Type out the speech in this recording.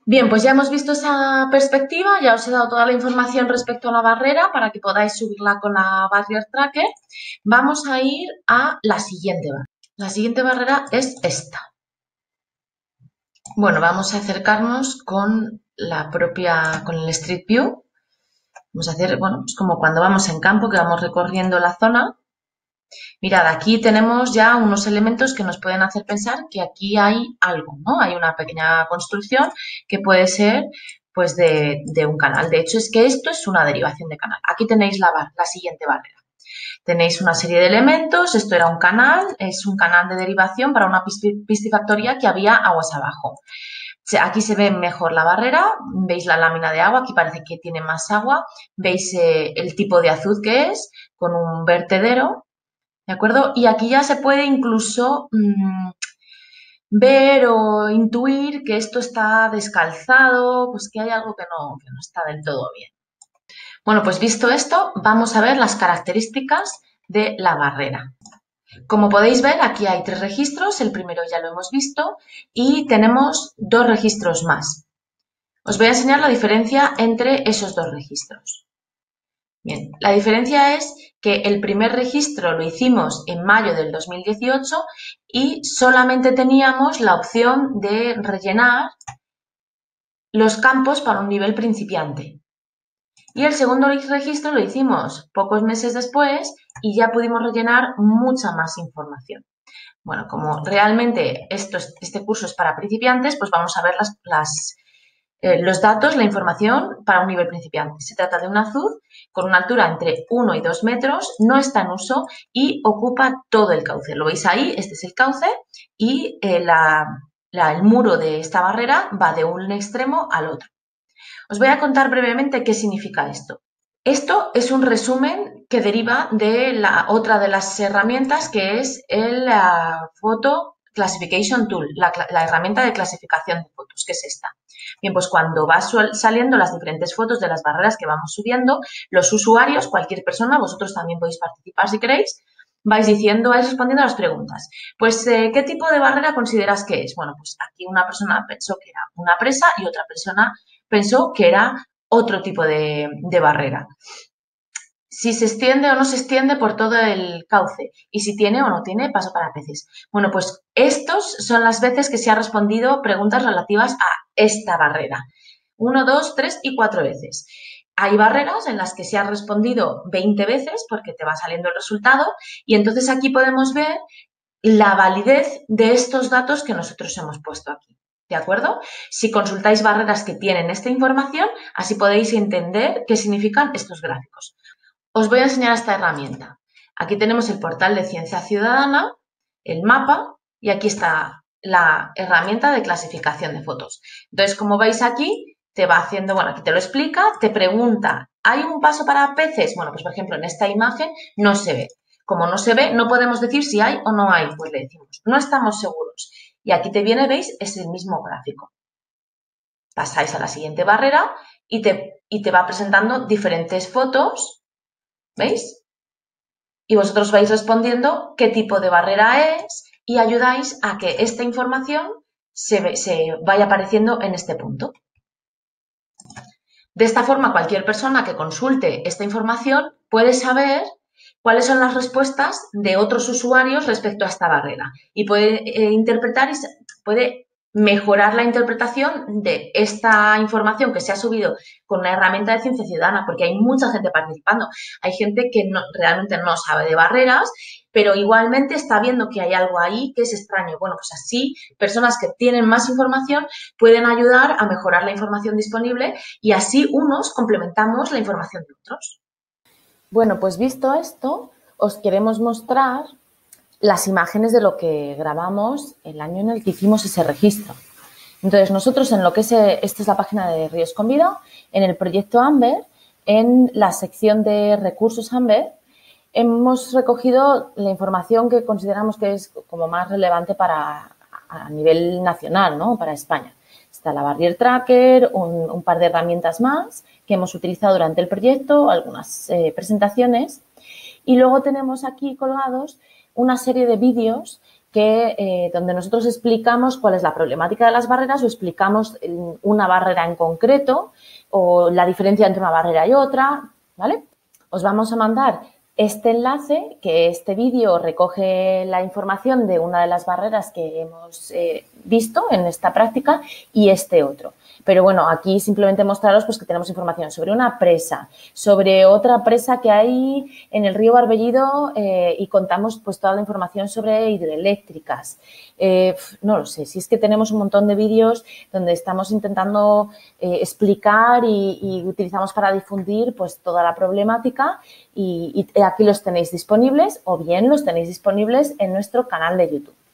Bien, pues ya hemos visto esa perspectiva, ya os he dado toda la información respecto a la barrera para que podáis subirla con la Barrier Tracker. Vamos a ir a la siguiente barrera. La siguiente barrera es esta. Bueno, vamos a acercarnos con con el Street View. Vamos a hacer, bueno, pues como cuando vamos en campo, que vamos recorriendo la zona. Mirad, aquí tenemos ya unos elementos que nos pueden hacer pensar que aquí hay algo, ¿no? Hay una pequeña construcción que puede ser, pues, de un canal. De hecho, es que esto es una derivación de canal. Aquí tenéis la siguiente barrera. Tenéis una serie de elementos, esto era un canal, es un canal de derivación para una piscifactoría que había aguas abajo. Aquí se ve mejor la barrera, veis la lámina de agua, aquí parece que tiene más agua, veis el tipo de azud que es, con un vertedero, ¿de acuerdo? Y aquí ya se puede incluso ver o intuir que esto está descalzado, pues que hay algo que no está del todo bien. Bueno, pues visto esto, vamos a ver las características de la barrera. Como podéis ver, aquí hay 3 registros, el primero ya lo hemos visto y tenemos 2 registros más. Os voy a enseñar la diferencia entre esos 2 registros. Bien, la diferencia es que el primer registro lo hicimos en mayo del 2018 y solamente teníamos la opción de rellenar los campos para un nivel principiante. Y el segundo registro lo hicimos pocos meses después y ya pudimos rellenar mucha más información. Bueno, como realmente este curso es para principiantes, pues vamos a ver los datos, la información para un nivel principiante. Se trata de un azud con una altura entre 1 y 2 metros, no está en uso y ocupa todo el cauce. Lo veis ahí, este es el cauce y el muro de esta barrera va de un extremo al otro. Os voy a contar brevemente qué significa esto. Esto es un resumen que deriva de otra de las herramientas que es el Photo Classification Tool, la herramienta de clasificación de fotos, que es esta. Bien, pues cuando van saliendo las diferentes fotos de las barreras que vamos subiendo, los usuarios, cualquier persona, vosotros también podéis participar si queréis, vais respondiendo a las preguntas. Pues, ¿qué tipo de barrera consideras que es? Bueno, pues aquí una persona pensó que era una presa y otra persona pensó que era otro tipo de barrera. Si se extiende o no se extiende por todo el cauce y si tiene o no tiene paso para peces. Bueno, pues estos son las veces que se ha respondido preguntas relativas a esta barrera. 1, 2, 3 y 4 veces. Hay barreras en las que se ha respondido 20 veces porque te va saliendo el resultado y entonces aquí podemos ver la validez de estos datos que nosotros hemos puesto aquí. ¿De acuerdo? Si consultáis barreras que tienen esta información, así podéis entender qué significan estos gráficos. Os voy a enseñar esta herramienta. Aquí tenemos el portal de Ciencia Ciudadana, el mapa y aquí está la herramienta de clasificación de fotos. Entonces, como veis aquí, te va haciendo, bueno, aquí te lo explica, te pregunta, ¿hay un paso para peces? Bueno, pues por ejemplo, en esta imagen no se ve. Como no se ve, no podemos decir si hay o no hay, pues le decimos, no estamos seguros. Y aquí te viene, ¿veis? Es el mismo gráfico. Pasáis a la siguiente barrera y te va presentando diferentes fotos, ¿veis? Y vosotros vais respondiendo qué tipo de barrera es y ayudáis a que esta información se vaya apareciendo en este punto. De esta forma, cualquier persona que consulte esta información puede saber cuáles son las respuestas de otros usuarios respecto a esta barrera y puede interpretar y puede mejorar la interpretación de esta información que se ha subido con una herramienta de ciencia ciudadana, porque hay mucha gente participando. Hay gente que realmente no sabe de barreras, pero igualmente está viendo que hay algo ahí que es extraño. Bueno, pues así, personas que tienen más información pueden ayudar a mejorar la información disponible y así unos complementamos la información de otros. Bueno, pues visto esto, os queremos mostrar las imágenes de lo que grabamos el año en el que hicimos ese registro. Entonces, nosotros en lo que esta es la página de Ríos con Vida, en el proyecto AMBER, en la sección de recursos AMBER, hemos recogido la información que consideramos que es como más relevante a nivel nacional, ¿no? Para España. Está la Barrier Tracker, un par de herramientas más que hemos utilizado durante el proyecto, algunas presentaciones. Y luego tenemos aquí colgados una serie de vídeos donde nosotros explicamos cuál es la problemática de las barreras o explicamos una barrera en concreto o la diferencia entre una barrera y otra, ¿vale? Os vamos a mandar este enlace, que este vídeo recoge la información de una de las barreras que hemos visto en esta práctica y este otro. Pero bueno, aquí simplemente mostraros pues, que tenemos información sobre una presa, sobre otra presa que hay en el río Barbellido y contamos pues, toda la información sobre hidroeléctricas. No lo sé, si es que tenemos un montón de vídeos donde estamos intentando explicar y utilizamos para difundir pues, toda la problemática y aquí los tenéis disponibles o bien los tenéis disponibles en nuestro canal de YouTube.